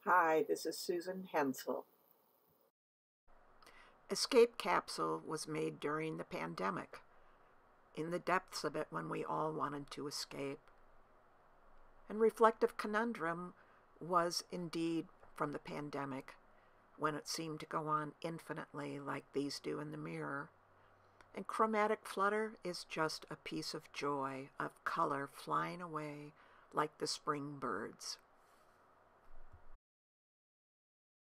Hi, this is Susan Hensel. Escape Capsule was made during the pandemic, in the depths of it when we all wanted to escape. And Reflective Conundrum was indeed from the pandemic, when it seemed to go on infinitely like these do in the mirror. And Chromatic Flutter is just a piece of joy, of color flying away like the spring birds.